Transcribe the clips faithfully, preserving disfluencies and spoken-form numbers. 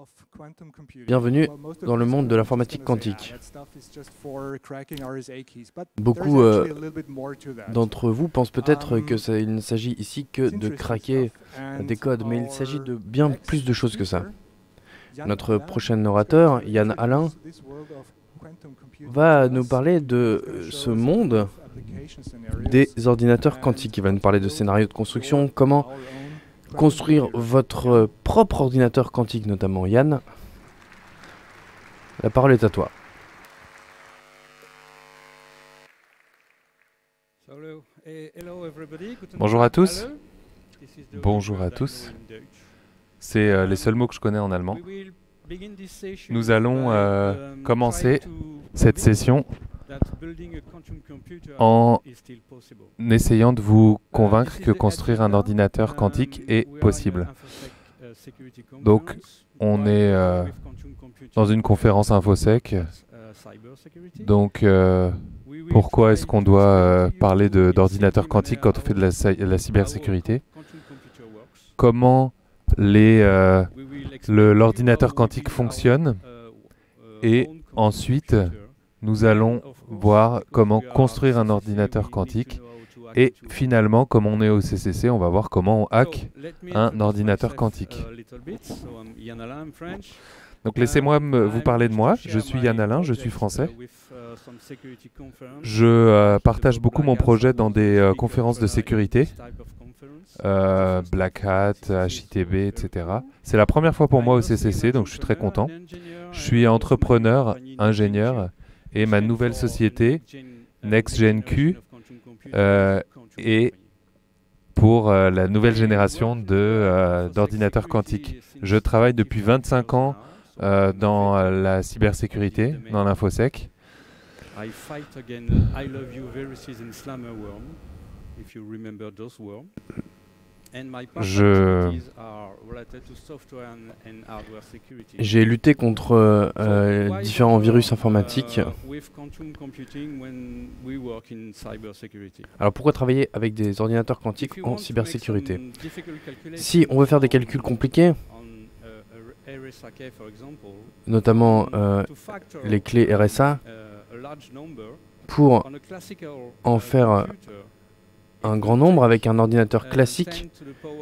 Bienvenue dans le monde de l'informatique quantique. Beaucoup euh, d'entre vous pensent peut-être que ça, il ne s'agit ici que de craquer des codes, mais il s'agit de bien plus de choses que ça. Notre prochain orateur, Yann Alain, va nous parler de ce monde des ordinateurs quantiques. Il va nous parler de scénarios de construction, comment construire votre propre ordinateur quantique notamment. Yann, la parole est à toi. Bonjour à tous. Bonjour à tous. C'est euh, les seuls mots que je connais en allemand. Nous allons euh, commencer cette session en essayant de vous convaincre que construire un ordinateur quantique est possible. Donc, on est euh, dans une conférence InfoSec. Donc, euh, pourquoi est-ce qu'on doit euh, parler d'ordinateur quantique quand on fait de la, de la cybersécurité? Comment euh, l'ordinateur quantique fonctionne? Et ensuite, nous allons voir comment construire un ordinateur quantique. Et finalement, comme on est au C C C, on va voir comment on hack un ordinateur quantique. Donc laissez-moi vous parler de moi. Je suis Yann Alain, je suis français. Je euh, partage beaucoup mon projet dans des euh, conférences de sécurité, euh, Black Hat, H I T B, et cetera. C'est la première fois pour moi au C C C, donc je suis très content. Je suis entrepreneur, ingénieur, et ma nouvelle société, NextGenQ, euh, est pour euh, la nouvelle génération d'ordinateurs euh, quantiques. Je travaille depuis vingt-cinq ans euh, dans euh, la cybersécurité, dans l'InfoSec. Je... J'ai lutté contre euh, différents virus informatiques. Alors pourquoi travailler avec des ordinateurs quantiques en cybersécurité? Si on veut faire des calculs compliqués, notamment euh, les clés R S A, pour en faire un grand nombre avec un ordinateur classique,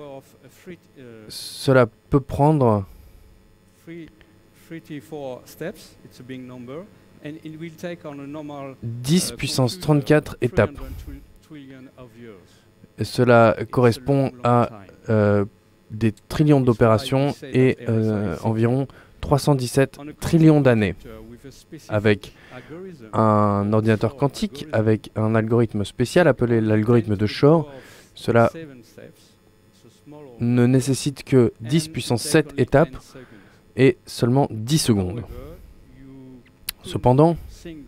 cela peut prendre dix puissance trente-quatre étapes. Et cela correspond à euh, des trillions d'opérations et euh, environ trois cent dix-sept trillions d'années. Avec un ordinateur quantique, avec un algorithme spécial appelé l'algorithme de Shor, cela ne nécessite que dix puissance sept étapes et seulement dix secondes. Cependant,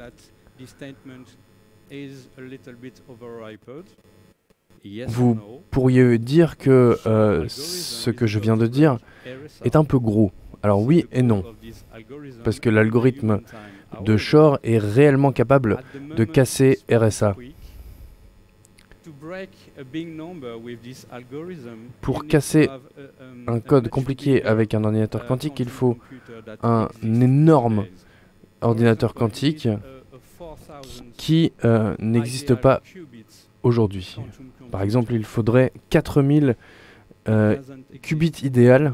vous pourriez dire que euh, ce que je viens de dire est un peu gros. Alors oui et non, parce que l'algorithme de Shor est réellement capable de casser R S A. Pour casser un code compliqué avec un ordinateur quantique, il faut un énorme ordinateur quantique qui euh, n'existe pas aujourd'hui. Par exemple, il faudrait quatre mille euh, qubits idéal,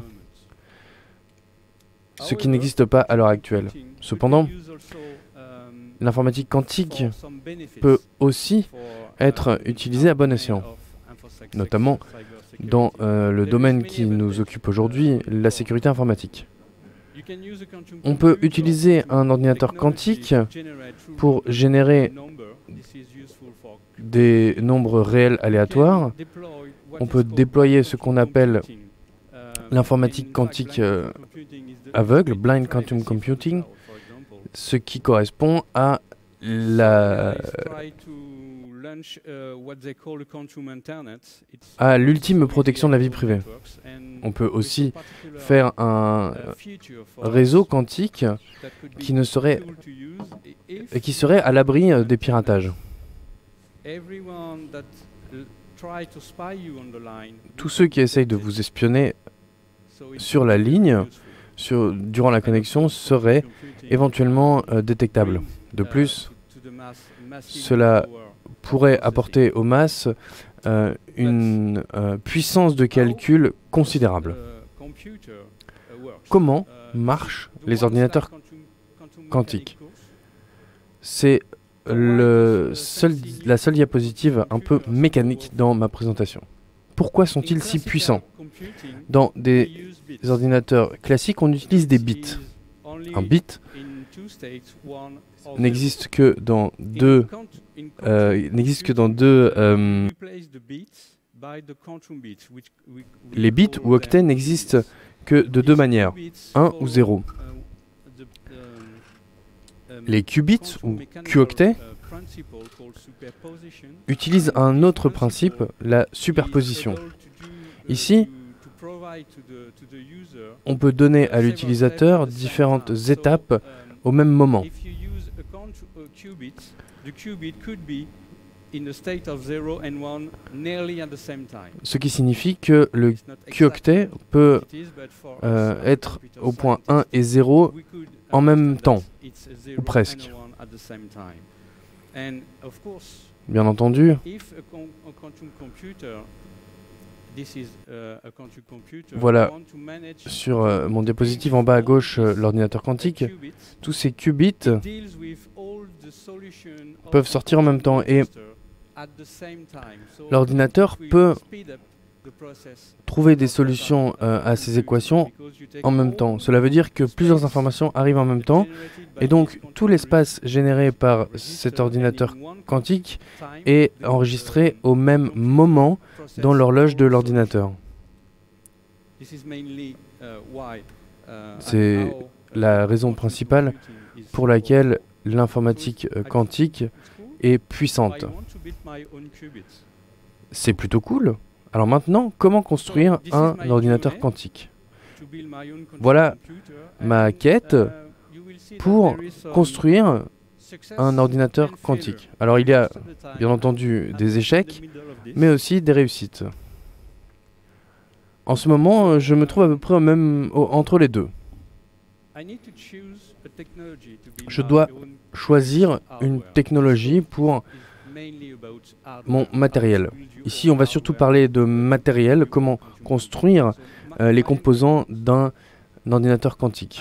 ce qui n'existe pas à l'heure actuelle. Cependant, l'informatique quantique peut aussi être utilisée à bon escient, notamment dans euh, le domaine qui nous occupe aujourd'hui, la sécurité informatique. On peut utiliser un ordinateur quantique pour générer des nombres réels aléatoires. On peut déployer ce qu'on appelle l'informatique quantique euh, aveugle, blind quantum computing, ce qui correspond à la à l'ultime protection de la vie privée. On peut aussi faire un réseau quantique qui ne serait qui serait à l'abri des piratages. Tous ceux qui essayent de vous espionner sur la ligne sur, durant la connexion serait éventuellement euh, détectable. De plus, cela pourrait apporter aux masses euh, une euh, puissance de calcul considérable. Comment marchent les ordinateurs quantiques? C'est le seul, la seule diapositive un peu mécanique dans ma présentation. Pourquoi sont-ils si puissants? Dans des ordinateurs classiques, on utilise des bits. Un bit n'existe que dans deux, euh, n'existe que dans deux. Euh, les bits ou octets n'existent que de deux manières, un ou zéro. Les qubits ou Q-octets utilisent un autre principe, la superposition. Ici, on peut donner à l'utilisateur différentes étapes au même moment. Ce qui signifie que le Q-octet peut euh, être au point un et zéro en même temps, ou presque. Bien entendu, voilà, sur euh, mon diapositive en bas à gauche, euh, l'ordinateur quantique, tous ces qubits peuvent sortir en même temps et l'ordinateur peut trouver des solutions euh, à ces équations en même temps. Cela veut dire que plusieurs informations arrivent en même temps et donc tout l'espace généré par cet ordinateur quantique est enregistré au même moment dans l'horloge de l'ordinateur. C'est la raison principale pour laquelle l'informatique quantique est puissante. C'est plutôt cool. Alors maintenant, comment construire un ordinateur quantique? Voilà ma quête pour construire un ordinateur quantique. Alors il y a bien entendu des échecs, mais aussi des réussites. En ce moment, je me trouve à peu près au même, au, entre les deux. Je dois choisir une technologie pour mon matériel. Ici, on va surtout parler de matériel, comment construire euh, les composants d'un ordinateur quantique.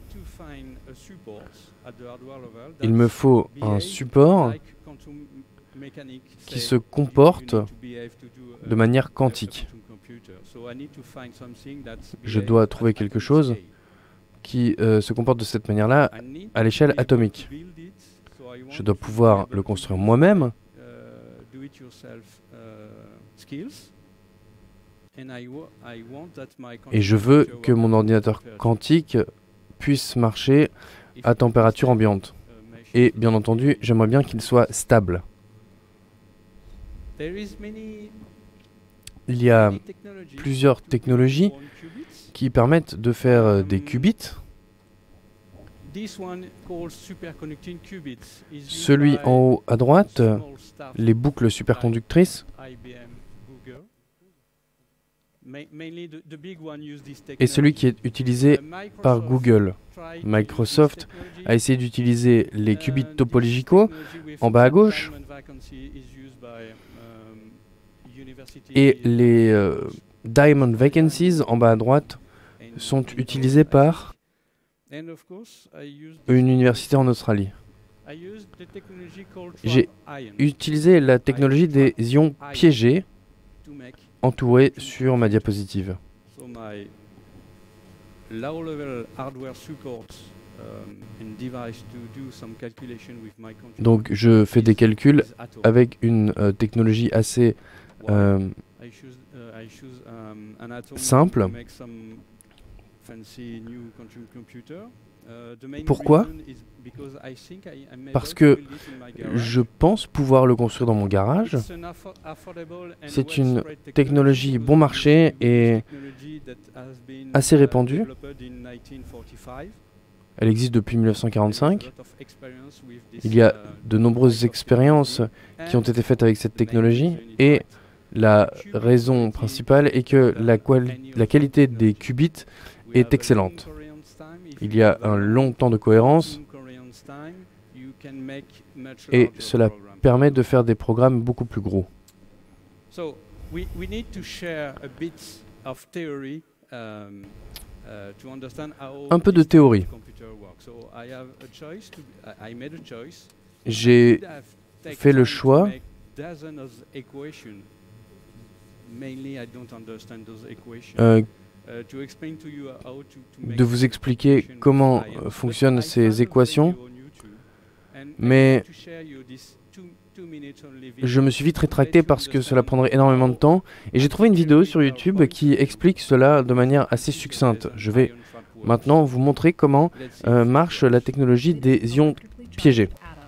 Il me faut un support qui se comporte de manière quantique. Je dois trouver quelque chose qui euh, se comporte de cette manière-là à l'échelle atomique. Je dois pouvoir le construire moi-même. Et je veux que mon ordinateur quantique puisse marcher à température ambiante. Et bien entendu, j'aimerais bien qu'il soit stable. Il y a plusieurs technologies qui permettent de faire des qubits. Celui en haut à droite, les boucles superconductrices, et celui qui est utilisé par Google. Microsoft a essayé d'utiliser les qubits topologicaux en bas à gauche, et les euh, Diamond Vacancies en bas à droite sont utilisés par une université en Australie. J'ai utilisé la technologie des ions piégés entourés sur ma diapositive. Donc je fais des calculs avec une euh, technologie assez euh, simple. Pourquoi? Parce que je pense pouvoir le construire dans mon garage. C'est une technologie bon marché et assez répandue. Elle existe depuis mille neuf cent quarante-cinq. Il y a de nombreuses expériences qui ont été faites avec cette technologie et la raison principale est que la, la qualité des qubits est excellente. il y a un long temps de cohérence et cela permet de faire des programmes beaucoup plus gros. Un peu de théorie. J'ai fait le choix euh, de vous expliquer comment fonctionnent ces équations, mais je me suis vite rétracté parce que cela prendrait énormément de temps et j'ai trouvé une vidéo sur YouTube qui explique cela de manière assez succincte. Je vais maintenant vous montrer comment euh, marche la technologie des ions piégés.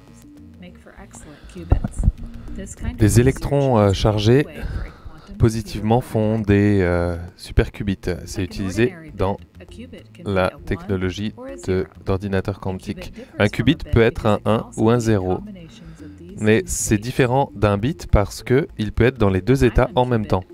Des électrons euh, chargés positivement font des euh, superqubits. C'est utilisé dans la technologie d'ordinateur quantique. Un qubit peut être un un ou un zéro, mais c'est différent d'un bit parce qu'il peut être dans les deux états en même temps.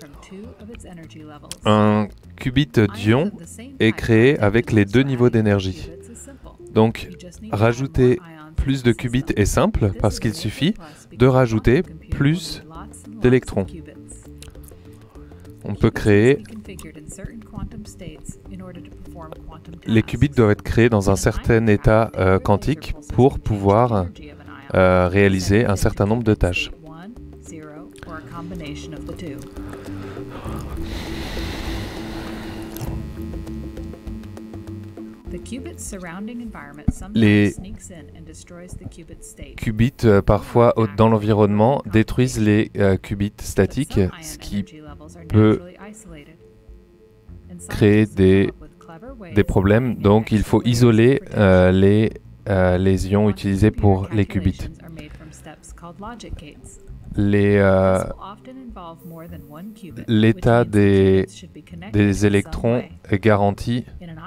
Un qubit d'ion est créé avec les deux niveaux d'énergie. Donc, rajouter plus de qubits est simple parce qu'il suffit de rajouter plus d'électrons. On peut créer... Les qubits doivent être créés dans un certain état euh, quantique pour pouvoir euh, réaliser un certain nombre de tâches. Les qubits, euh, parfois, dans l'environnement, détruisent les euh, qubits statiques, ce qui peut créer des, des problèmes. Donc, il faut isoler euh, les, euh, les ions utilisés pour les qubits. Euh, L'état des, des électrons est garanti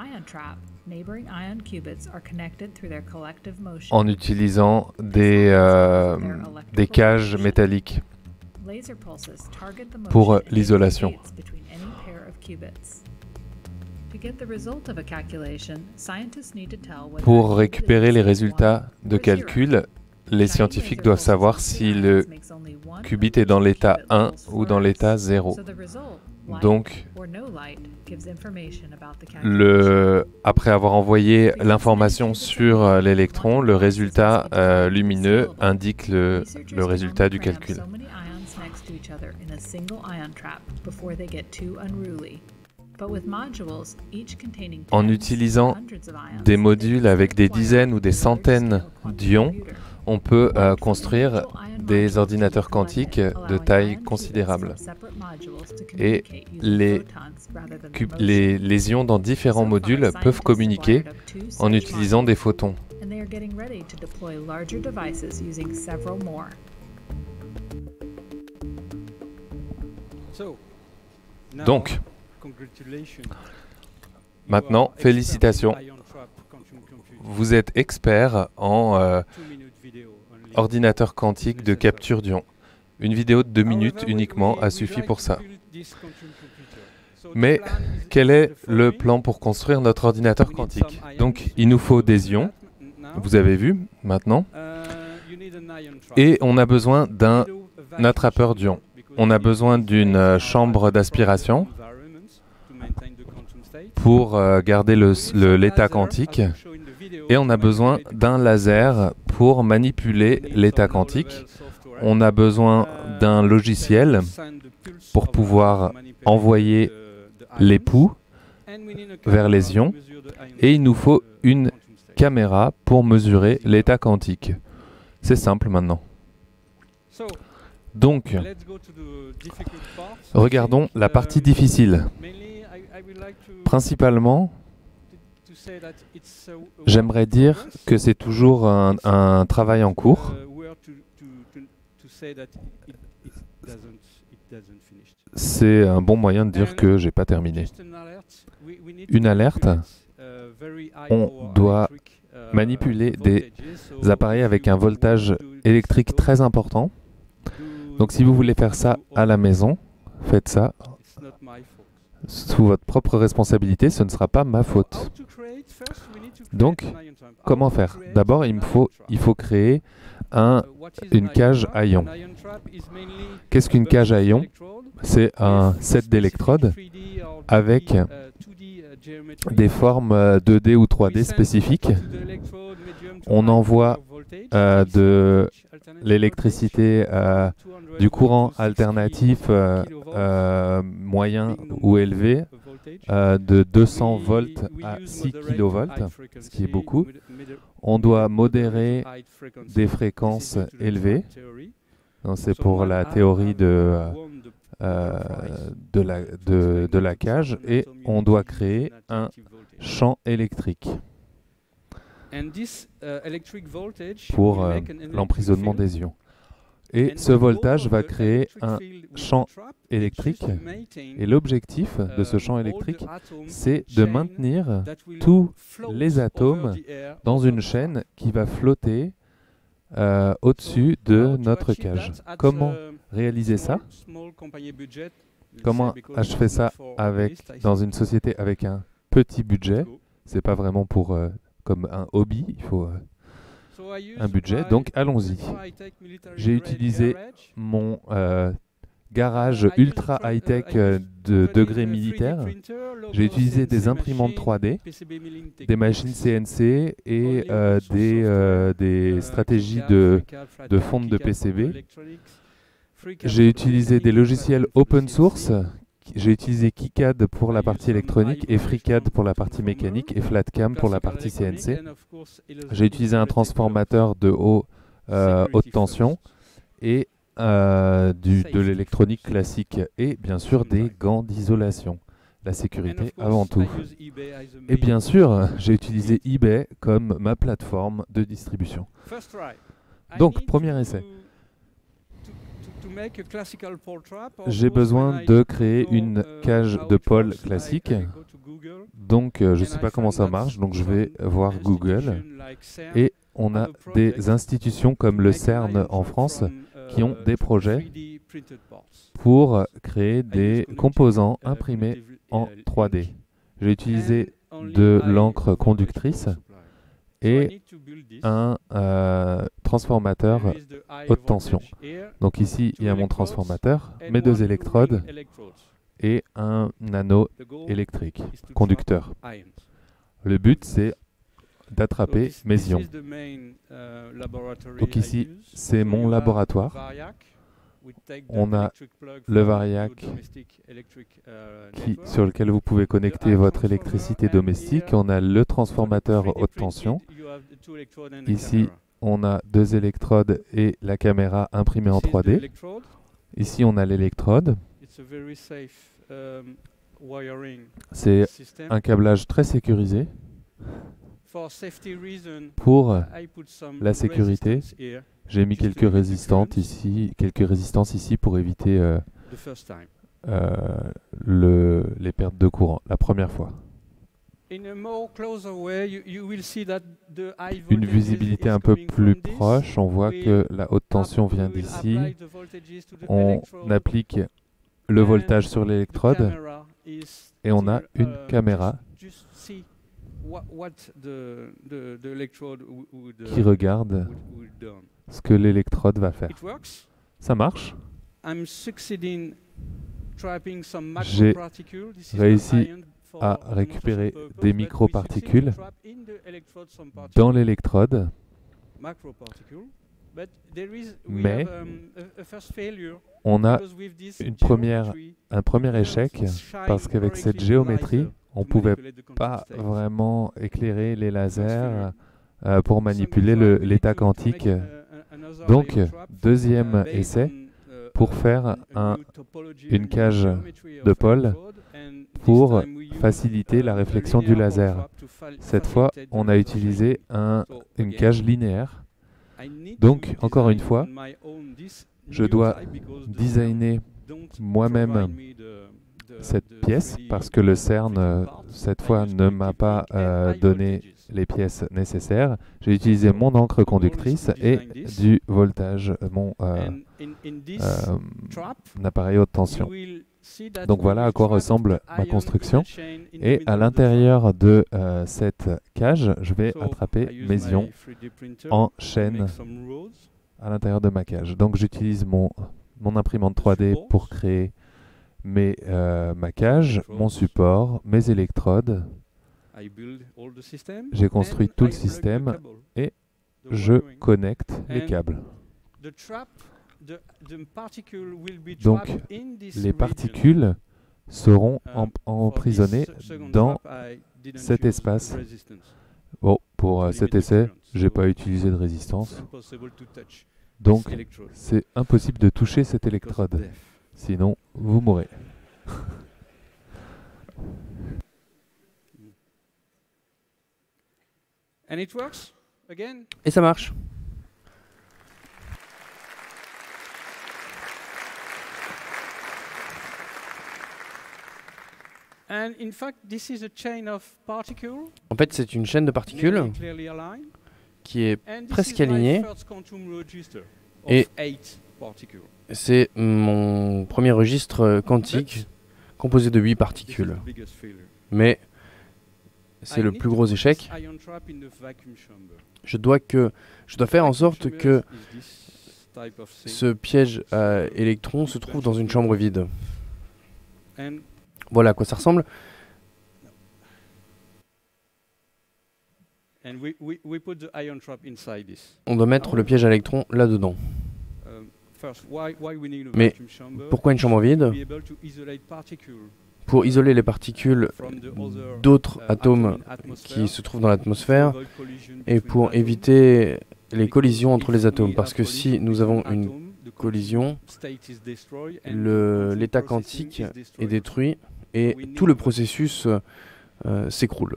en utilisant des, euh, des cages métalliques pour l'isolation. Pour récupérer les résultats de calcul, les scientifiques doivent savoir si le qubit est dans l'état un ou dans l'état zéro. Donc, le, après avoir envoyé l'information sur l'électron, le résultat euh, lumineux indique le, le résultat du calcul. En utilisant des modules avec des dizaines ou des centaines d'ions, on peut euh, construire des ordinateurs quantiques de taille considérable. Et les, les, les ions dans différents modules peuvent communiquer en utilisant des photons. Donc, maintenant, félicitations. Vous êtes expert en euh, ordinateur quantique de capture d'ions. Une vidéo de deux minutes uniquement a suffi pour ça. Mais quel est le plan pour construire notre ordinateur quantique? Donc, il nous faut des ions, vous avez vu maintenant, et on a besoin d'un attrapeur d'ions. On a besoin d'une chambre d'aspiration pour euh, garder l'état quantique, et on a besoin d'un laser pour manipuler l'état quantique. On a besoin d'un logiciel pour pouvoir envoyer les pouls vers les ions, et il nous faut une caméra pour mesurer l'état quantique. C'est simple maintenant. Donc, regardons la partie difficile. Principalement, j'aimerais dire que c'est toujours un, un travail en cours. C'est un bon moyen de dire que j'ai pas terminé. Une alerte, on doit manipuler des appareils avec un voltage électrique très important. Donc si vous voulez faire ça à la maison, faites ça. sous votre propre responsabilité, ce ne sera pas ma faute. Donc, comment faire? D'abord, il me faut, il faut créer un, une cage à ions. Qu'est-ce qu'une cage à ions? C'est un set d'électrodes avec des formes deux D ou trois D spécifiques. On envoie euh, de l'électricité, euh, du courant alternatif euh, euh, moyen ou élevé euh, de deux cents volts à six kilovolts, ce qui est beaucoup. On doit modérer des fréquences élevées. C'est pour la théorie de, euh, de, la, de, de la cage. Et on doit créer un champ électrique pour euh, l'emprisonnement des ions. Et ce voltage va créer un champ électrique. Et l'objectif de ce champ électrique, c'est de maintenir tous les atomes dans une chaîne qui va flotter euh, au-dessus de notre cage. Comment réaliser ça? Comment je fais ça avec, dans une société avec un petit budget? C'est pas vraiment pour euh, comme un hobby, il faut euh, un budget, donc allons-y. J'ai utilisé mon euh, garage ultra high-tech euh, de degré militaire. J'ai utilisé des imprimantes trois D, des machines C N C et euh, des, euh, des stratégies de, de fonte de P C B. J'ai utilisé des logiciels open source. J'ai utilisé KiCad pour la partie électronique et FreeCAD pour la partie mécanique et FlatCam pour la partie C N C. J'ai utilisé un transformateur de haut, euh, haute tension et euh, du, de l'électronique classique et bien sûr des gants d'isolation. La sécurité avant tout. Et bien sûr, j'ai utilisé eBay comme ma plateforme de distribution. Donc, premier essai. J'ai besoin de créer une cage de pôle classique. Donc, euh, je ne sais pas comment ça marche, donc je vais voir Google. Et on a des institutions comme le CERN en France qui ont des projets pour créer des composants imprimés en trois D. J'ai utilisé de l'encre conductrice et un euh, transformateur haute tension. Donc ici, il y a mon transformateur, mes deux électrodes et un anneau électrique, conducteur. Le but, c'est d'attraper mes ions. Donc ici, c'est mon laboratoire. On a le Variac qui, sur lequel vous pouvez connecter votre électricité domestique. On a le transformateur haute tension. Ici, on a deux électrodes et la caméra imprimée en trois D. Ici, on a l'électrode. C'est un câblage très sécurisé. Pour la sécurité, j'ai mis quelques résistances ici, quelques résistances ici pour éviter euh, euh, le, les pertes de courant la première fois. Une visibilité un peu plus proche, on voit que la haute tension vient d'ici. On applique le voltage sur l'électrode et on a une caméra qui regarde ce que l'électrode va faire. Ça marche. J'ai réussi à récupérer des microparticules dans l'électrode, mais on a une première, un premier échec parce qu'avec cette géométrie, on ne pouvait pas vraiment éclairer les lasers euh, pour manipuler l'état quantique. Donc, deuxième essai pour faire un, une cage de pôle pour faciliter la réflexion du laser. Cette fois, on a utilisé un, une cage linéaire. Donc, encore une fois, je dois designer moi-même cette pièce parce que le CERN, euh, cette fois, ne m'a pas euh, donné les pièces nécessaires. J'ai utilisé mon encre conductrice et du voltage, mon euh, euh, appareil haute tension. Donc voilà à quoi ressemble ma construction. Et à l'intérieur de euh, cette cage, je vais attraper mes ions en chaîne à l'intérieur de ma cage. Donc j'utilise mon, mon imprimante trois D pour créer mes, euh, ma cage, mon support, mes électrodes. J'ai construit tout le système et je connecte les câbles. Donc les particules seront em emprisonnées dans cet espace. Bon, pour euh, cet essai, je n'ai pas utilisé de résistance. Donc c'est impossible de toucher cette électrode. Sinon, vous mourrez. Et ça marche. En fait, c'est une chaîne de particules qui est presque alignée. Et c'est mon premier registre quantique composé de huit particules. Mais c'est le plus gros échec. Je dois, que, je dois faire en sorte que ce piège à électrons se trouve dans une chambre vide. Voilà à quoi ça ressemble. On doit mettre le piège à électrons là-dedans. Mais pourquoi une chambre vide? Pour isoler les particules d'autres atomes qui se trouvent dans l'atmosphère et pour éviter les collisions entre les atomes. Parce que si nous avons une collision, l'état quantique est détruit et tout le processus euh, s'écroule.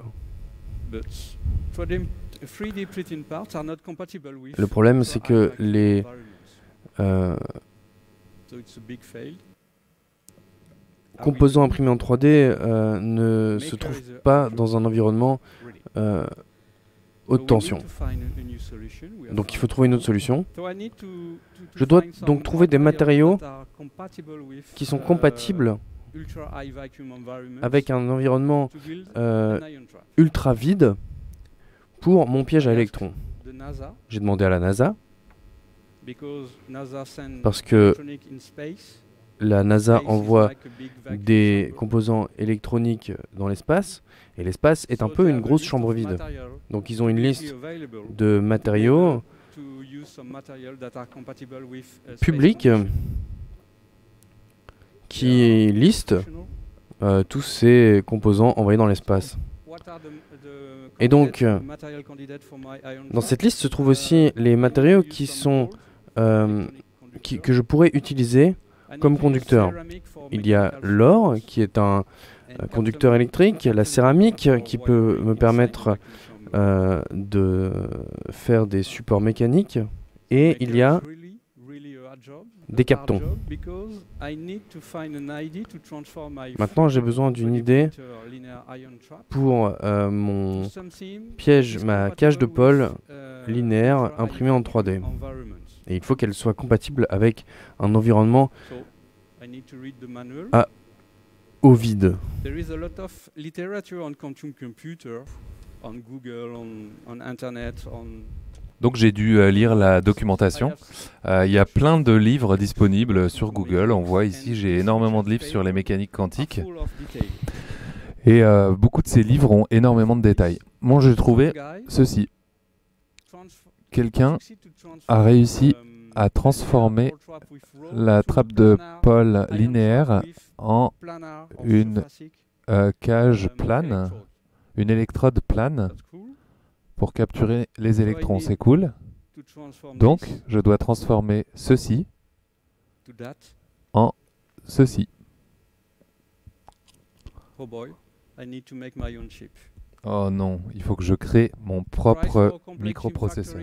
Le problème, c'est que les euh, composants imprimés en trois D euh, ne se trouvent pas dans un environnement euh, haute tension. Donc il faut trouver une autre solution. Je dois donc trouver des matériaux qui sont compatibles avec un environnement euh, ultra vide pour mon piège à électrons. J'ai demandé à la NASA, parce que la NASA envoie des composants électroniques dans l'espace, et l'espace est un peu une grosse chambre vide. Donc ils ont une liste de matériaux publics qui liste euh, tous ces composants envoyés dans l'espace. Et donc, euh, dans cette liste se trouvent aussi les matériaux qui sont, euh, qui, que je pourrais utiliser comme conducteur. Il y a l'or, qui est un euh, conducteur électrique, la céramique, qui peut me permettre euh, de faire des supports mécaniques, et il y a des captons. Maintenant, j'ai besoin d'une idée pour euh, mon piège, ma cage de pôle linéaire imprimée en trois D. Et il faut qu'elle soit compatible avec un environnement à au vide. Donc j'ai dû euh, lire la documentation. Euh, il y a plein de livres disponibles sur Google. On voit ici, j'ai énormément de livres sur les mécaniques quantiques. Et euh, beaucoup de ces livres ont énormément de détails. Moi, j'ai trouvé ceci. Quelqu'un a réussi à transformer la trappe de pôle linéaire en une euh, cage plane, une électrode plane, pour capturer les électrons. C'est cool. Donc, je dois transformer ceci en ceci. Oh non, il faut que je crée mon propre microprocesseur.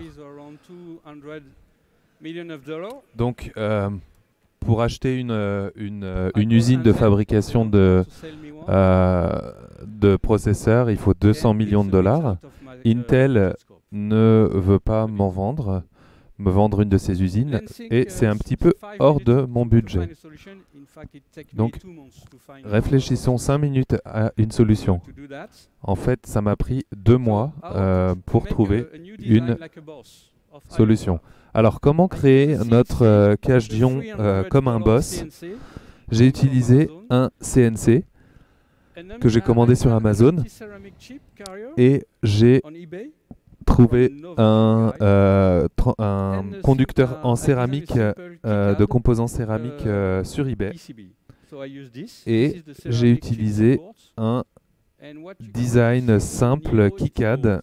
Donc, euh, pour acheter une, une, une usine de fabrication de, euh, de processeurs, il faut deux cents millions de dollars. Intel ne veut pas m'en vendre me vendre une de ces usines et c'est un petit peu hors de mon budget. Donc, réfléchissons cinq minutes à une solution. En fait, ça m'a pris deux mois euh, pour trouver une solution. Alors, comment créer notre euh, cache d'ion euh, comme un boss? J'ai utilisé un C N C que j'ai commandé sur Amazon et j'ai trouvé un, euh, un conducteur en céramique, euh, de composants céramiques euh, sur eBay. Et j'ai utilisé un design simple KiCad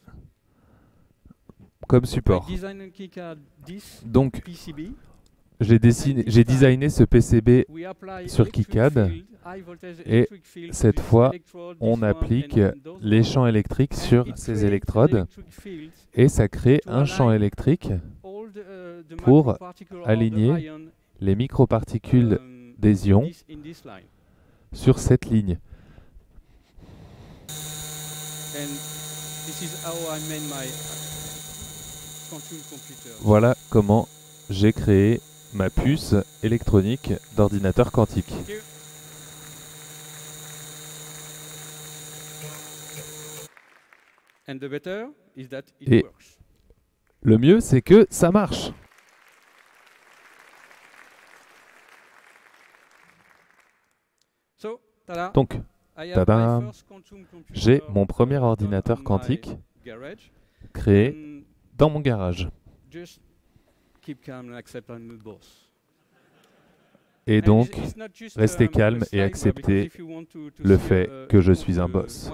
comme support. Donc, j'ai designé ce P C B sur KiCad et cette fois, on applique les champs électriques sur ces électrodes et ça crée un champ électrique pour aligner les microparticules des ions sur cette ligne. Voilà comment j'ai créé ma puce électronique d'ordinateur quantique. Et le mieux, c'est que ça marche. Donc, tada, j'ai mon premier ordinateur quantique créé dans mon garage. Et donc, restez calme et acceptez le fait que je suis un boss.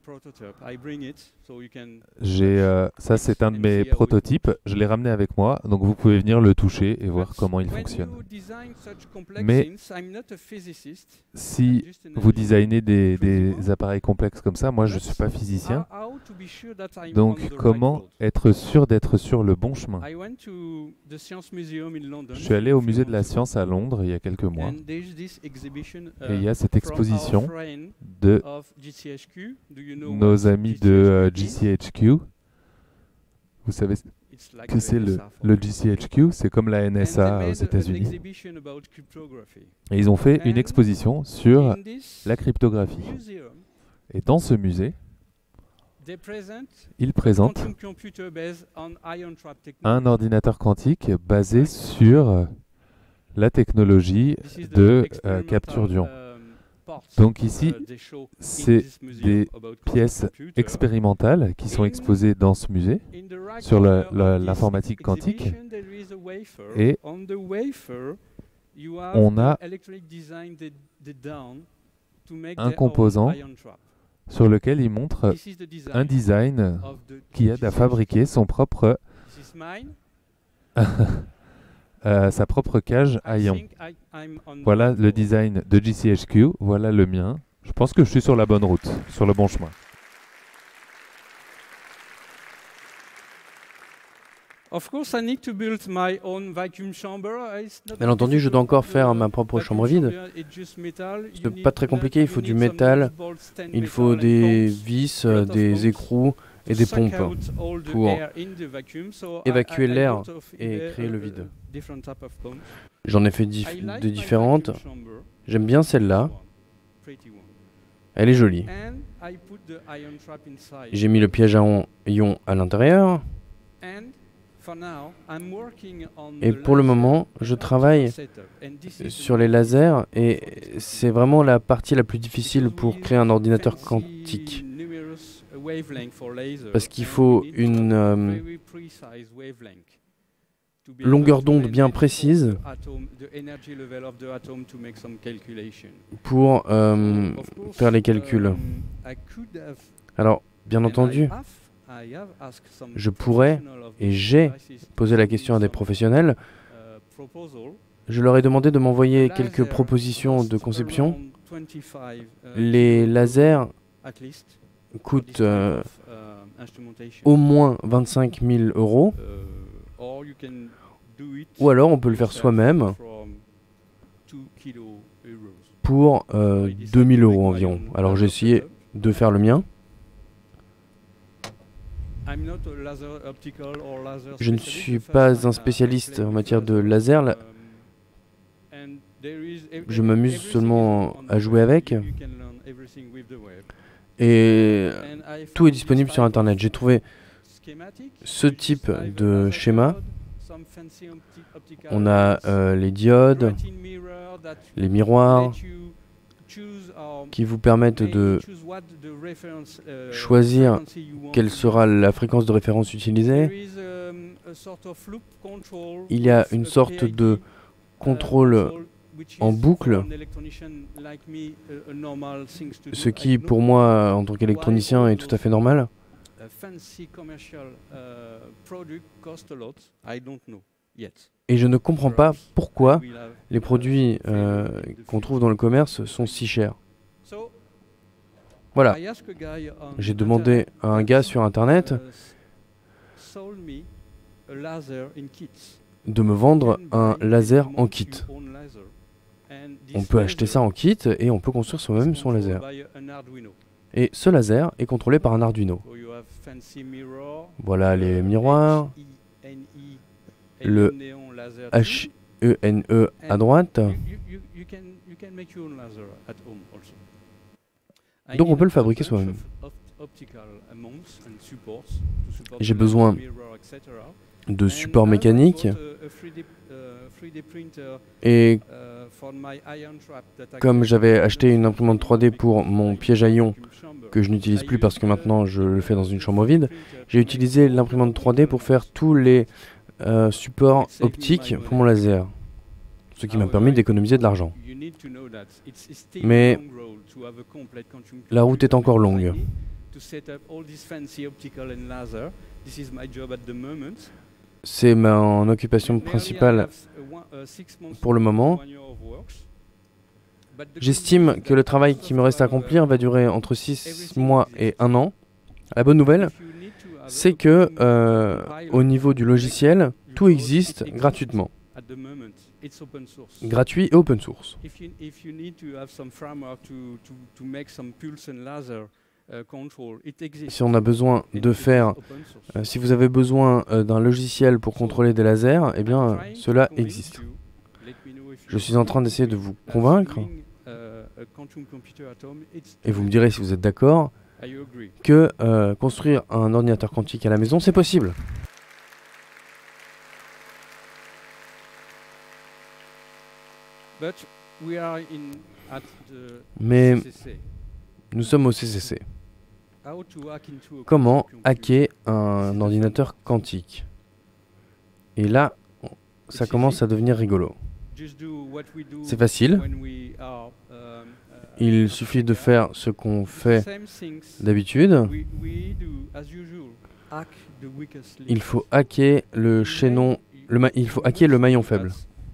J'ai, euh, ça, c'est un de mes prototypes. Je l'ai ramené avec moi, donc vous pouvez venir le toucher et voir comment il fonctionne. Mais si vous designez des, des appareils complexes comme ça, moi, je ne suis pas physicien. Donc, comment être sûr d'être sur le bon chemin? Je suis allé au musée de la science à Londres il y a quelques mois. Et il y a cette exposition de nos amis de euh, G C H Q. Vous savez que c'est le, le G C H Q, c'est comme la N S A aux États-Unis. Et ils ont fait une exposition sur la cryptographie. Et dans ce musée, ils présentent un ordinateur quantique basé sur la technologie de euh, capture d'ion. Donc ici, c'est des pièces expérimentales qui sont exposées dans ce musée sur l'informatique quantique. Et on a un composant sur lequel il montre un design qui aide à fabriquer son propre euh, sa propre cage à ions. Voilà le design de G C H Q, voilà le mien. Je pense que je suis sur la bonne route, sur le bon chemin. Bien entendu, je dois encore faire ma propre chambre vide. C'est pas très compliqué, il faut du métal, il faut des vis, des écrous et des pompes pour évacuer l'air et créer le vide. J'en ai fait dif de différentes. J'aime bien celle-là. Elle est jolie. J'ai mis le piège à ions à l'intérieur. Et pour le moment, je travaille sur les lasers et c'est vraiment la partie la plus difficile pour créer un ordinateur quantique. Parce qu'il faut une euh, longueur d'onde bien précise pour euh, faire les calculs. Alors, bien entendu, je pourrais et j'ai posé la question à des professionnels. Je leur ai demandé de m'envoyer quelques propositions de conception. Les lasers coûtent euh, au moins vingt-cinq mille euros. Ou alors on peut le faire soi-même pour euh, deux mille euros environ. Alors j'ai essayé de faire le mien. Je ne suis pas un spécialiste en matière de laser. Je m'amuse seulement à jouer avec. Et tout est disponible sur Internet. J'ai trouvé ce type de schéma. On a euh, les diodes, les miroirs, qui vous permettent de choisir quelle sera la fréquence de référence utilisée. Il y a une sorte de contrôle en boucle, ce qui pour moi en tant qu'électronicien est tout à fait normal. Et je ne comprends pas pourquoi les produits euh, qu'on trouve dans le commerce sont si chers. Voilà, j'ai demandé à un gars sur Internet de me vendre un laser en kit. On peut acheter ça en kit et on peut construire soi-même son laser. Et ce laser est contrôlé par un Arduino. Voilà les miroirs, le H E N E à droite. Donc on peut le fabriquer soi-même. J'ai besoin de supports mécaniques et comme j'avais acheté une imprimante trois D pour mon piège à ion que je n'utilise plus parce que maintenant je le fais dans une chambre vide, j'ai utilisé l'imprimante trois D pour faire tous les euh, supports optiques pour mon laser, ce qui m'a permis d'économiser de l'argent. Mais la route est encore longue. C'est mon occupation principale pour le moment. J'estime que le travail qui me reste à accomplir va durer entre six mois et un an. La bonne nouvelle, c'est que euh, au niveau du logiciel, tout existe gratuitement. Gratuit et open source. Si on a besoin de faire, euh, si vous avez besoin euh, d'un logiciel pour contrôler des lasers, eh bien, euh, cela existe. Je suis en train d'essayer de vous convaincre, et vous me direz si vous êtes d'accord, que euh, construire un ordinateur quantique à la maison, c'est possible. Mais nous sommes au C C C. Comment hacker un ordinateur quantique? Et là, ça commence à devenir rigolo. C'est facile. Il suffit de faire ce qu'on fait d'habitude. Il faut hacker le chaînon, le ma il faut hacker le maillon faible.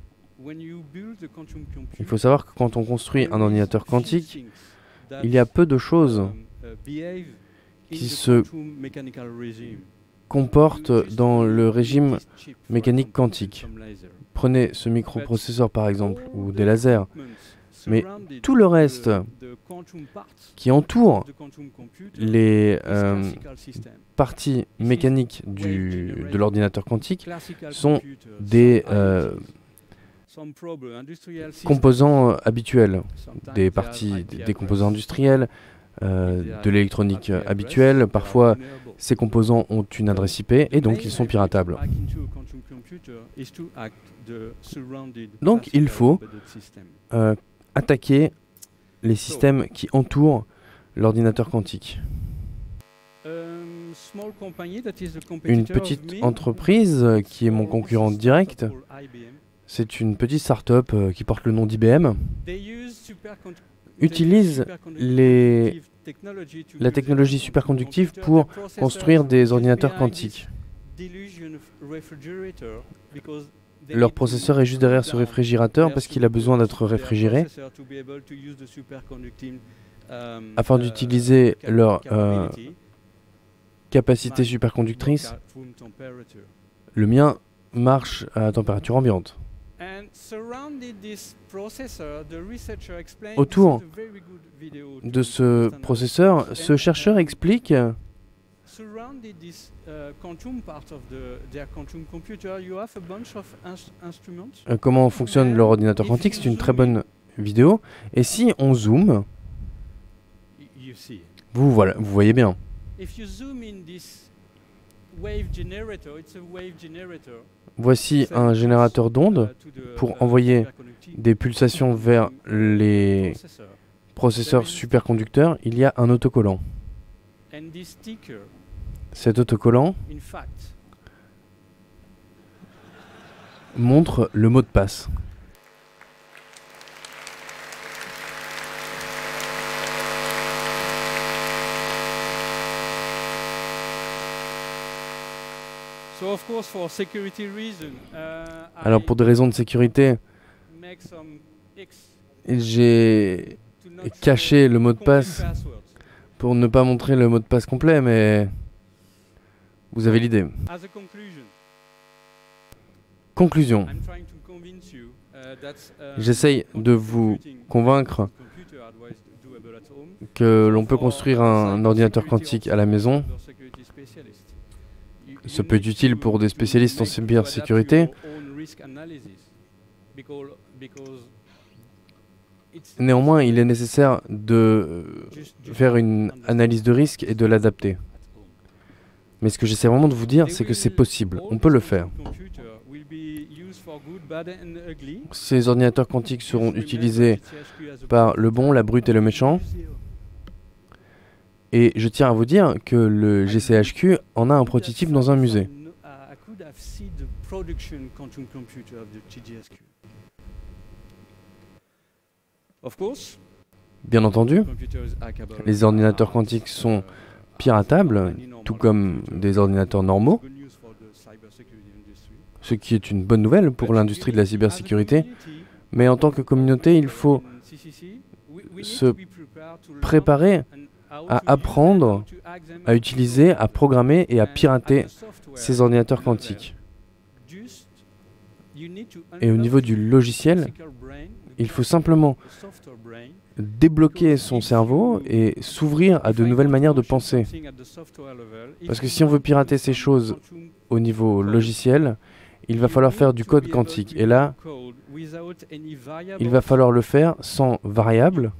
Il faut savoir que quand on construit un ordinateur quantique, il y a peu de choses qui se comportent dans le régime mécanique quantique. Prenez ce microprocesseur par exemple, ou des lasers, mais tout le reste qui entoure les euh, parties mécaniques du, de l'ordinateur quantique sont des euh, composants euh, habituels, des parties, des, des composants industriels, euh, de l'électronique euh, habituelle. Parfois, ces composants ont une adresse I P et donc ils sont piratables. Donc il faut euh, attaquer les systèmes qui entourent l'ordinateur quantique. Une petite entreprise qui est mon concurrent direct, c'est une petite start-up euh, qui porte le nom d'I B M, utilise les, la technologie superconductive pour construire des ordinateurs quantiques. Leur processeur est juste derrière ce réfrigérateur parce qu'il a besoin d'être réfrigéré afin d'utiliser leur euh, capacité superconductrice. Le mien marche à température ambiante. Autour de ce processeur, ce chercheur explique Euh, comment fonctionne leur ordinateur quantique? C'est une très bonne vidéo. Et si on zoome, vous, voilà, vous voyez bien. Voici un générateur d'ondes pour envoyer des pulsations vers les processeurs superconducteurs. Il y a un autocollant. Cet autocollant montre le mot de passe. Alors pour des raisons de sécurité, j'ai caché le mot de passe pour ne pas montrer le mot de passe complet, mais vous avez l'idée. Conclusion. J'essaye de vous convaincre que l'on peut construire un ordinateur quantique à la maison. Ça peut être utile pour des spécialistes en cybersécurité. Néanmoins, il est nécessaire de faire une analyse de risque et de l'adapter. Mais ce que j'essaie vraiment de vous dire, c'est que c'est possible. On peut le faire. Ces ordinateurs quantiques seront utilisés par le bon, la brute et le méchant. Et je tiens à vous dire que le G C H Q en a un prototype dans un musée. Bien entendu, les ordinateurs quantiques sont piratables, tout comme des ordinateurs normaux, ce qui est une bonne nouvelle pour l'industrie de la cybersécurité. Mais en tant que communauté, il faut se préparer à apprendre, à utiliser, à programmer et à pirater ces ordinateurs quantiques. Et au niveau du logiciel, il faut simplement débloquer son cerveau et s'ouvrir à de nouvelles manières de penser. Parce que si on veut pirater ces choses au niveau logiciel, il va falloir faire du code quantique. Et là, il va falloir le faire sans variables,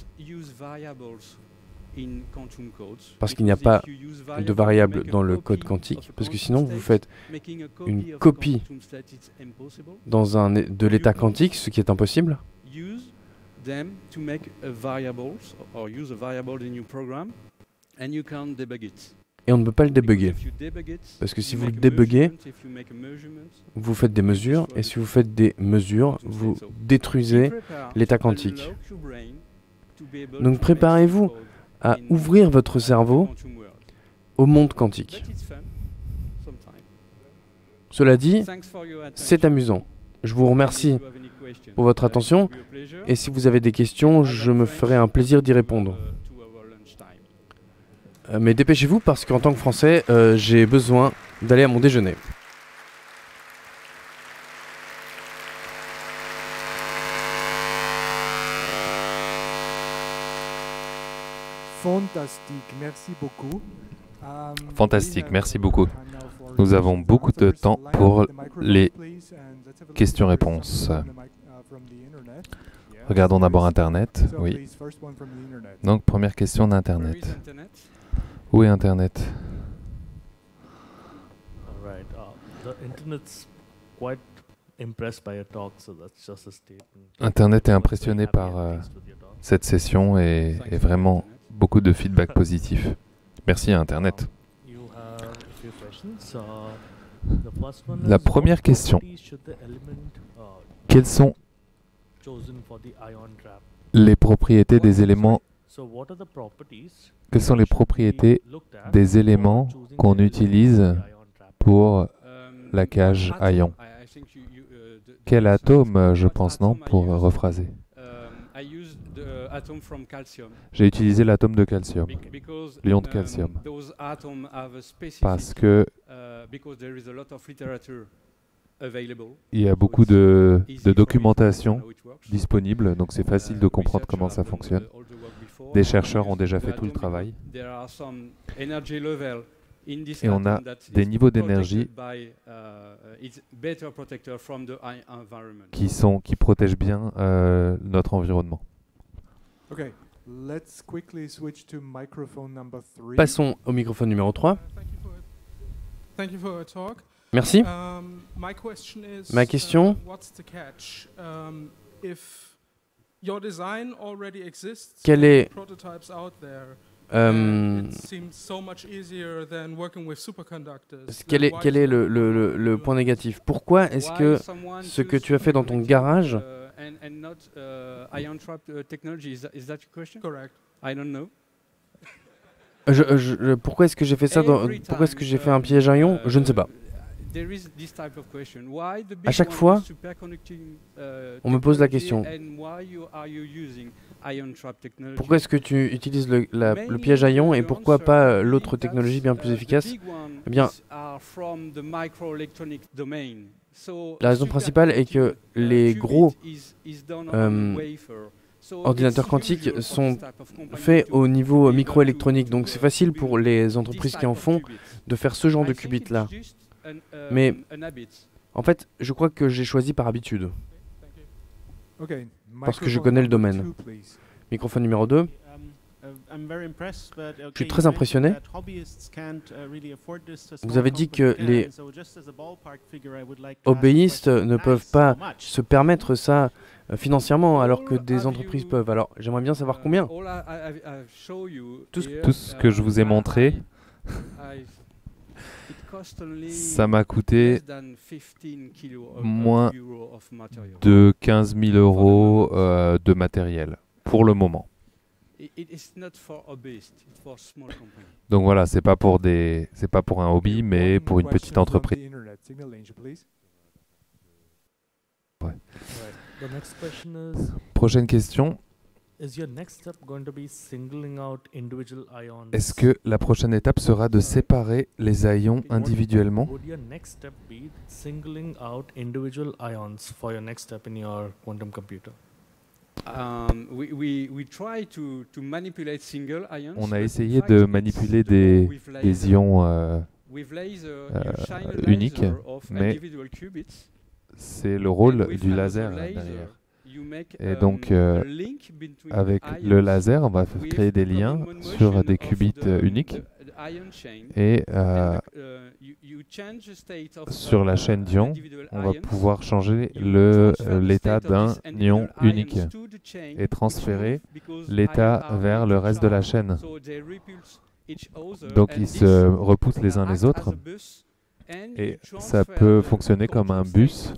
parce qu'il n'y a pas de variables dans le code quantique, parce que sinon vous faites une copie dans un, de l'état quantique, ce qui est impossible. Et on ne peut pas le débugger, parce que si vous le débuguez, vous faites des mesures, et si vous faites des mesures, vous détruisez l'état quantique. Donc préparez-vous à ouvrir votre cerveau au monde quantique. Cela dit, c'est amusant. Je vous remercie pour votre attention, et si vous avez des questions, je me ferai un plaisir d'y répondre. Euh, mais dépêchez-vous, parce qu'en tant que Français, euh, j'ai besoin d'aller à mon déjeuner. Fantastique, merci beaucoup. Fantastique, merci beaucoup. Nous avons beaucoup de temps pour les questions-réponses. Regardons d'abord Internet. Oui. Donc, première question d'Internet. Où est Internet? Internet est impressionné par euh, cette session et, et vraiment beaucoup de feedback positif. Merci à Internet. La première question. Quelles sont les propriétés des éléments Quelles sont les propriétés des éléments qu'on utilise pour la cage à ions? Quel atome, je pense, non, pour rephraser? J'ai utilisé l'atome de calcium, l'ion de calcium, parce que il y a beaucoup de, de documentation disponible, donc c'est facile de comprendre comment ça fonctionne. Des chercheurs ont déjà fait tout le travail. Et on a des niveaux d'énergie qui, sont, qui protègent bien euh, notre environnement. Okay. Let's quickly switch to microphone number three. Passons au microphone numéro trois. Thank you for your talk. Merci. Um, my question is, Ma question, uh, what's the catch? Um, if your design already exists, quel est, prototypes out there, euh, it seems so much easier than working with superconductors. quel est, quel est le, le, le, le point négatif? Pourquoi est-ce que ce que tu as fait dans ton garage And, and not uh, ion trap uh, technology. Is that, is that your question? Correct. I don't know. je, je, Pourquoi est-ce que j'ai fait ça dans, Pourquoi est-ce que j'ai fait un piège à ion? Je ne sais pas. À chaque fois, on me pose la question. Pourquoi est-ce que tu utilises le, la, le piège à ion et pourquoi pas l'autre technologie bien plus efficace? Eh bien, la raison principale est que les gros euh, ordinateurs quantiques sont faits au niveau microélectronique, donc c'est facile pour les entreprises qui en font de faire ce genre de qubits-là. Mais en fait, je crois que j'ai choisi par habitude, parce que je connais le domaine. Microphone numéro deux. Je suis très impressionné. Vous avez dit que les hobbyistes ne peuvent pas se permettre ça financièrement, alors que des entreprises peuvent. Alors, j'aimerais bien savoir combien. Tout ce, tout ce que je vous ai montré, ça m'a coûté moins de quinze mille euros euh, de matériel, pour le moment. Donc voilà, c'est pas pour des, c'est pas pour un hobby, mais pour une petite entreprise. Ouais. Prochaine question. Est-ce que la prochaine étape sera de séparer les ions individuellement? On a essayé de manipuler des, des ions euh, euh, uniques, mais c'est le rôle du laser là, derrière. Et donc, euh, avec le laser, on va créer des liens sur des qubits euh, uniques. Et euh, sur la chaîne d'ions, on va pouvoir changer l'état d'un ion unique et transférer l'état vers le reste de la chaîne. Donc ils se repoussent les uns les autres et ça peut fonctionner comme un bus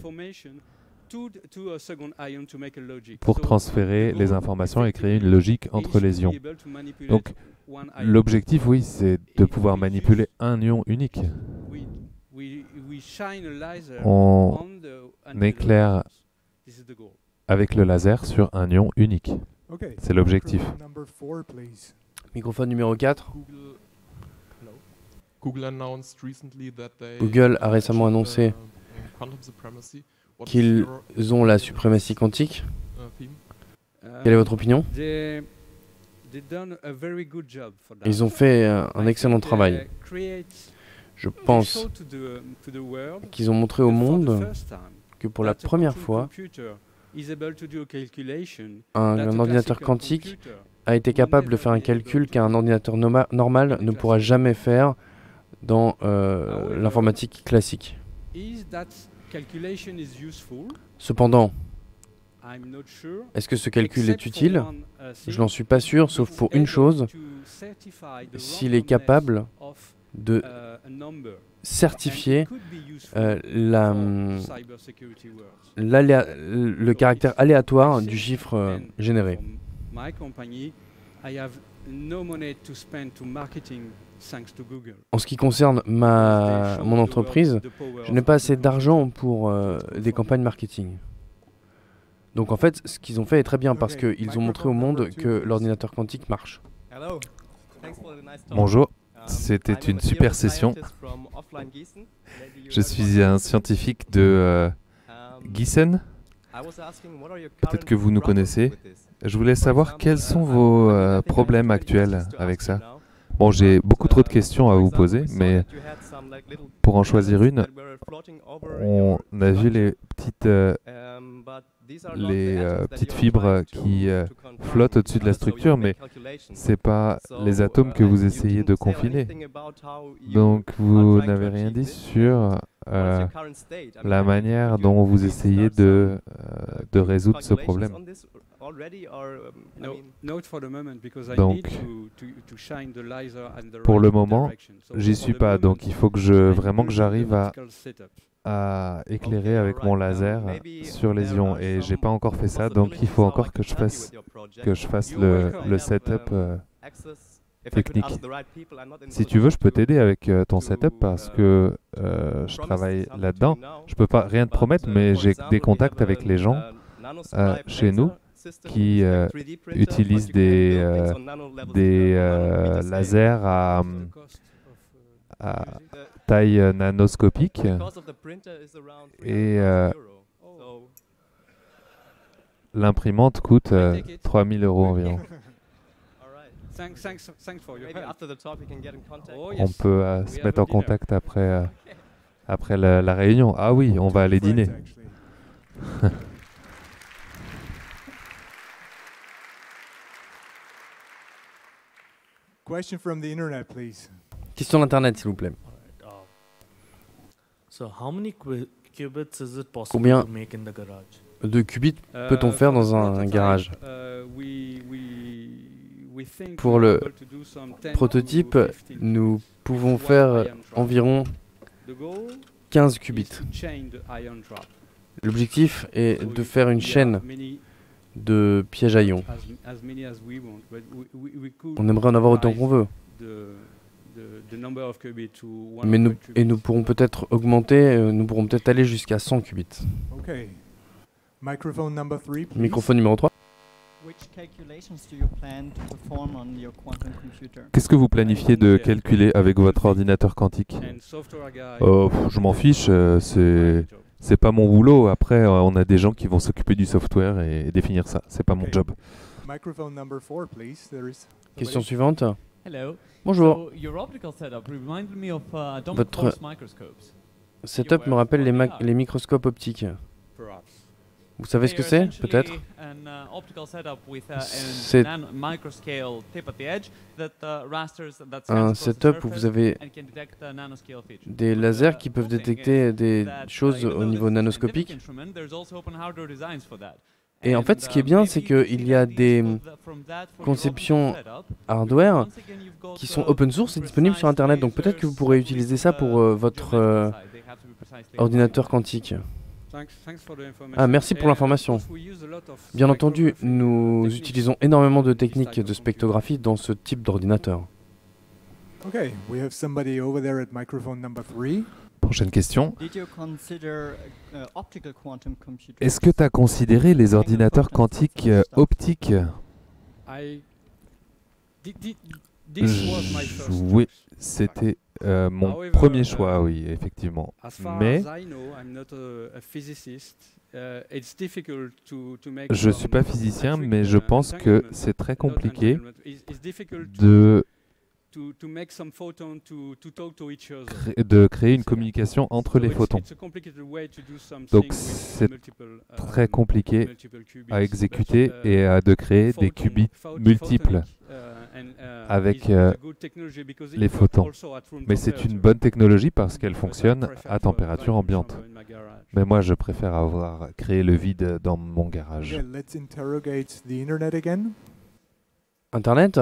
pour transférer les informations et créer une logique entre les ions. Donc l'objectif, oui, c'est de pouvoir manipuler un ion unique. On éclaire avec le laser sur un ion unique. C'est l'objectif. Microphone numéro quatre. Google a récemment annoncé qu'ils ont la suprématie quantique. Quelle est votre opinion? Ils ont fait un excellent travail. Je pense qu'ils ont montré au monde que pour la première fois, un, un ordinateur quantique a été capable de faire un calcul qu'un ordinateur normal ne pourra jamais faire dans euh, l'informatique classique. Cependant, est-ce que ce calcul est utile? Je n'en suis pas sûr, sauf pour une chose, s'il est capable de certifier euh, la, le caractère aléatoire du chiffre euh, généré. En ce qui concerne ma, mon entreprise, je n'ai pas assez d'argent pour euh, des campagnes marketing. Donc en fait, ce qu'ils ont fait est très bien parce qu'ils ont montré au monde que l'ordinateur quantique marche. Bonjour, c'était une super session. Je suis un scientifique de euh, Gießen. Peut-être que vous nous connaissez. Je voulais savoir quels sont vos euh, problèmes actuels avec ça. Bon, j'ai beaucoup trop de questions à vous poser, mais pour en choisir une, on a vu les petites, euh, les euh, petites fibres qui euh, flottent au-dessus de la structure, mais c'est pas les atomes que vous essayez de confiner. Donc vous n'avez rien dit sur euh, la manière dont vous essayez de, euh, de résoudre ce problème. Donc, pour le moment, j'y suis pas. Donc, il faut que je vraiment que j'arrive à, à éclairer avec mon laser sur les ions. Et j'ai pas encore fait ça. Donc, il faut encore que je fasse que je fasse le, le setup euh, technique. Si tu veux, je peux t'aider avec euh, ton setup parce que euh, je travaille là-dedans. Je peux pas rien te promettre, mais j'ai des contacts avec les gens euh, chez nous qui euh, utilisent des, euh, des euh, lasers à, à taille euh, nanoscopique et euh, l'imprimante coûte euh, trois mille euros environ. On peut euh, se mettre en contact après, euh, après la, la réunion. Ah oui, on va aller dîner. Question from the internet, please. Question d'internet, s'il vous plaît. Combien de qubits peut-on faire dans un, un garage? Pour le prototype, nous pouvons faire environ quinze qubits. L'objectif est de faire une chaîne de pièges à ions. On aimerait en avoir autant qu'on veut. Mais nous, et nous pourrons peut-être augmenter, nous pourrons peut-être aller jusqu'à cent qubits. Okay. Microphone number three, please. Microphone numéro trois. Qu'est-ce que vous planifiez de calculer avec votre ordinateur quantique? Oh, je m'en fiche, euh, c'est... C'est pas mon boulot. Après, euh, on a des gens qui vont s'occuper du software et, et définir ça. C'est pas mon job. Microphone number four, please. There is Question suivante. Hello. Bonjour. So your optical setup reminded me of uh, atomic Votre force microscopes. setup me rappelle les, ma- les microscopes optiques. Vous savez ce que c'est, peut-être? C'est un setup où vous avez des lasers qui peuvent détecter des choses au niveau nanoscopique. Et en fait, ce qui est bien, c'est qu'il y a des conceptions hardware qui sont open source et disponibles sur Internet. Donc peut-être que vous pourrez utiliser ça pour euh, votre euh, ordinateur quantique. Ah, merci pour l'information. Bien entendu, nous utilisons énormément de techniques de spectrographie dans ce type d'ordinateur. Okay, we have somebody over there at microphone number three. Prochaine question. Est-ce que tu as considéré les ordinateurs quantiques euh, optiques? Je- Oui, c'était euh, mon premier choix, oui, effectivement. Mais je ne suis pas physicien, mais je pense que c'est très compliqué de, cré- de créer une communication entre les photons. Donc c'est très compliqué à exécuter et à de créer des qubits multiples avec euh, les photons. Mais c'est une bonne technologie parce qu'elle fonctionne à température ambiante. Mais moi, je préfère avoir créé le vide dans mon garage. Okay, let's interrogate the internet again. Internet?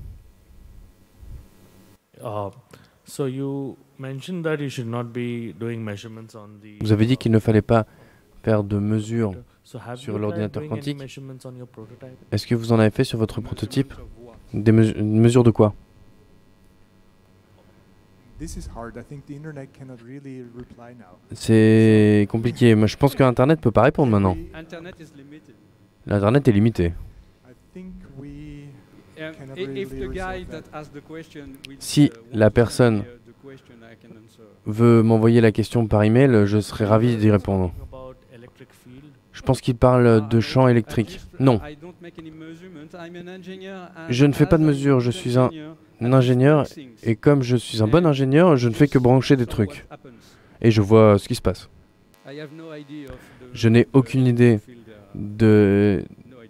Uh, so you mentioned that you should not be doing measurements on the. Vous avez dit qu'il ne fallait pas faire de mesures. So have sur you tried l'ordinateur doing any quantique. measurements on your prototype? Est-ce que vous en avez fait sur votre prototype? Des mesu- une mesure de quoi? This is hard. I think the internet cannot really reply now. C'est compliqué. Moi, je pense que Internet peut pas répondre maintenant. L'Internet est limité. I think we Um, cannot i- really if the guy resolve that that. asked the question will, Si uh, la want to personne send me, uh, the question, I can answer. Veut m'envoyer la question par email, je serai ravi d'y répondre. Talking about electric field. Je pense qu'il parle de champ électrique. Non. Je ne fais pas de mesure, je suis un, un ingénieur, et comme je suis un bon ingénieur, je ne fais que brancher des trucs. Et je vois ce qui se passe. Je n'ai aucune idée de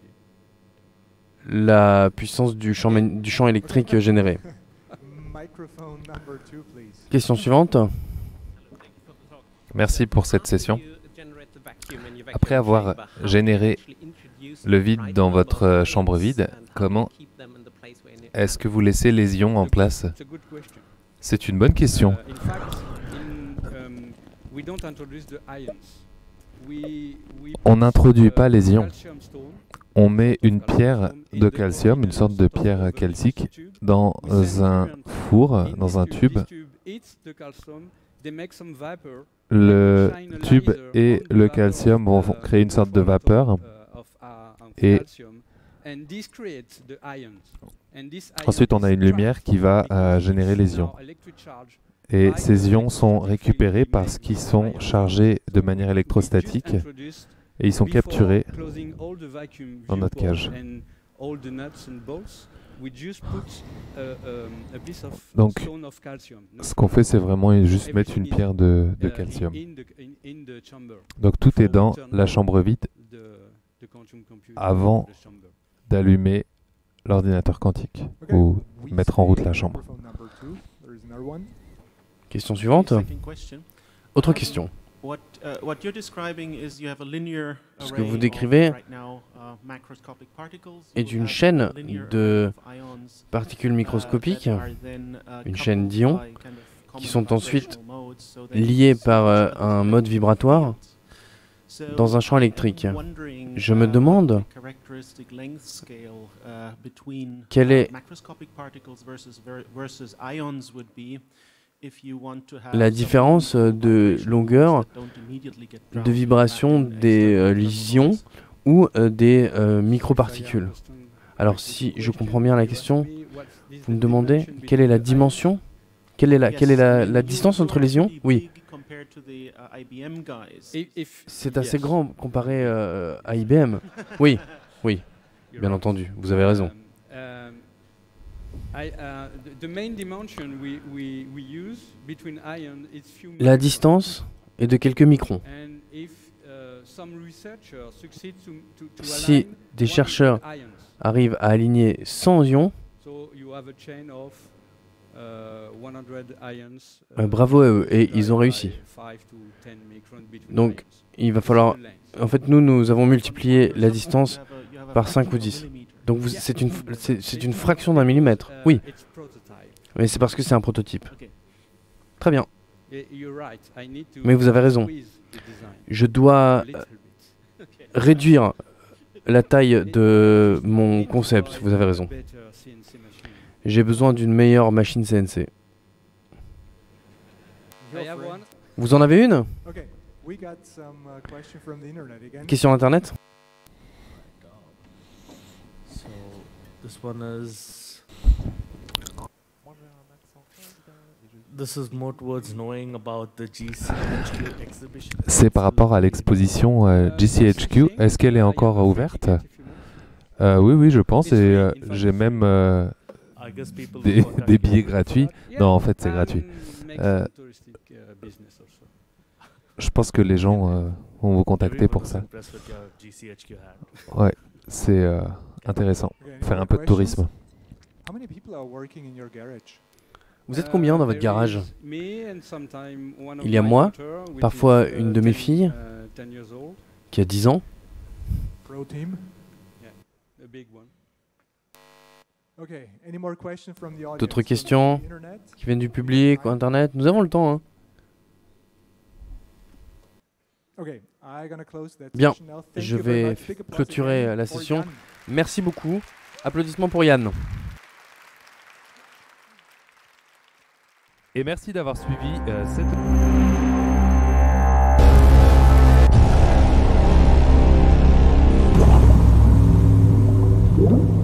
la puissance du champ, du champ électrique généré. Question suivante. Merci pour cette session. Après avoir généré le vide dans votre chambre vide, comment est-ce que vous laissez les ions en place? C'est une bonne question. On n'introduit pas les ions. On met une pierre de calcium, une sorte de pierre calcique, dans un four, dans un tube. Le tube et le calcium vont créer une sorte de vapeur et ensuite on a une lumière qui va euh, générer les ions. Et ces ions sont récupérés parce qu'ils sont chargés de manière électrostatique et ils sont capturés dans notre cage. Donc, ce qu'on fait, c'est vraiment juste mettre une pierre de, de calcium. Donc, tout est dans la chambre vide avant d'allumer l'ordinateur quantique ou mettre en route la chambre. Question suivante. Autre question. Ce que vous décrivez est une chaîne de particules microscopiques, une chaîne d'ions, qui sont ensuite liés par euh, un mode vibratoire dans un champ électrique. Je me demande quelle est la différence de longueur de vibration des euh, ions ou euh, des euh, microparticules. Alors si je comprends bien la question, vous me demandez quelle est la dimension, quelle est la, quelle est la, la distance entre les ions? Oui. C'est assez grand comparé euh, à I B M. Oui, oui, bien entendu, vous avez raison. La distance est de quelques microns. Si des chercheurs arrivent à aligner cent ions, euh, bravo à eux, et ils ont réussi. Donc, il va falloir... En fait, nous, nous avons multiplié la distance par cinq ou dix. Donc, c'est une, c'est une fraction d'un millimètre. Oui. Mais c'est parce que c'est un prototype. Très bien. Mais vous avez raison. Je dois euh, réduire la taille de mon concept. Vous avez raison. J'ai besoin d'une meilleure machine C N C. Vous en avez une? Question d'Internet? This one is this is more towards knowing about the G C H Q exhibition. C'est par rapport à l'exposition euh, G C H Q. Est-ce qu'elle est encore ouverte? euh, Oui, oui, je pense. Et euh, j'ai même euh, des, des billets gratuits. Non, en fait, c'est gratuit. Euh, je pense que les gens euh, vont vous contacter pour ça. Ouais, c'est euh, intéressant. Faire un peu de tourisme. Vous êtes combien dans votre garage? Il y a moi, parfois une de mes filles, qui a dix ans. D'autres questions qui viennent du public ou Internet? Nous avons le temps, hein. Bien, je vais clôturer la session. Merci beaucoup. Applaudissements pour Yann. Et merci d'avoir suivi euh, cette...